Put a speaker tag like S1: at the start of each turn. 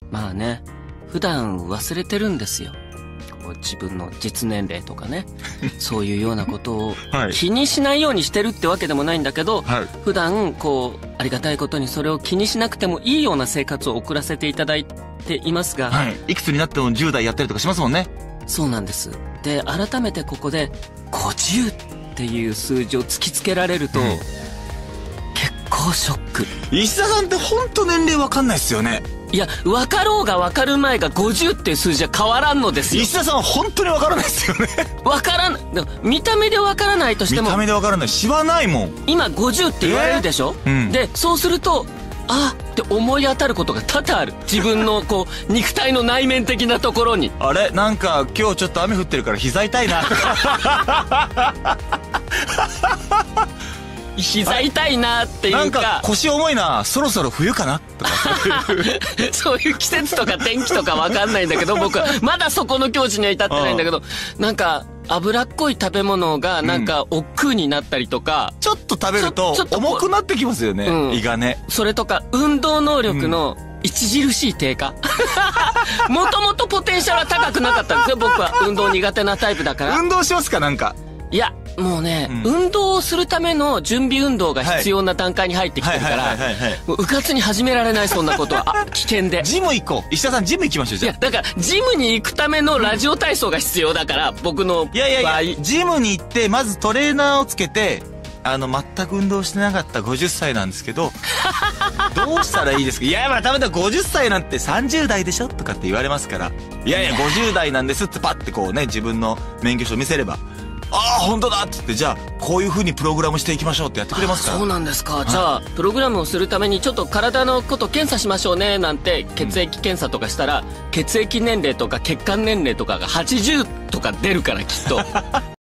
S1: まあね、普段忘れてるんですよ。こう自分の実年齢とかね。そういうようなことを
S2: はい
S1: 気にしないようにしてるってわけでもないんだけど、
S2: はい。
S1: 普段こう、ありがたいことにそれを気にしなくてもいいような生活を送らせていただいていますが、
S2: はい。いくつになっても10代やったりとかしますもんね。
S1: そうなんです。で、改めてここで50っていう数字を突きつけられると、
S2: うん
S1: 結構ショック。
S2: 石田さんってほんと年齢わかんないっすよね。
S1: いや、分かろうが分かる前が50っていう数字は変わらんのですよ。
S2: 石田さんは本当にわからないっすよね。
S1: 分からん、でも見た目で分からないとしても
S2: 見た、目でわからない。知らないもん。
S1: 今50って言われるでしょ、
S2: うん
S1: で、そうすると、あって思い当たることが多々ある。自分のこう、肉体の内面的なところに。
S2: あれなんか今日ちょっと雨降ってるから膝痛いな。
S1: 膝痛いなってい
S2: なんか
S1: うか、
S2: 腰重いな。そろそろ冬かなとか。
S1: そういう季節とか天気とか分かんないんだけど、僕はまだそこの境地には至ってないんだけど、なんか、脂っこい食べ物がなんか億劫になったりとか、
S2: ちょっと食べると
S1: ちょっとこう
S2: 重くなってきますよね。
S1: うん
S2: 胃がね。
S1: それとか運動能力の著しい低下。もともとポテンシャルは高くなかったんですよ。僕は運動苦手なタイプだから。
S2: 運動しますかなんか。
S1: いや、もうね、
S2: うん
S1: 運動をするための準備運動が必要な段階に入ってきてるから、
S2: はい。
S1: もううかつに始められない、そんなことは。あ、危険で。
S2: ジム行こう。石田さんジム行きましょうじゃあ。、
S1: いやだから、ジムに行くためのラジオ体操が必要だから、僕の場合。
S2: いやいやいや、ジムに行ってまずトレーナーをつけて、全く運動してなかった50歳なんですけど、どうしたらいいですか？いや、まあ、ダメだ、50歳なんて30代でしょとかって言われますから。いやいや、50代なんですってパッてこうね、自分の免許証見せれば、ああ、本当だって言って、じゃあ、こういう風にプログラムしていきましょうってやってくれますから。
S1: そうなんですか。じゃあ、プログラムをするためにちょっと体のこと検査しましょうね、なんて、血液検査とかしたら、血液年齢とか血管年齢とかが80とか出るから、きっと。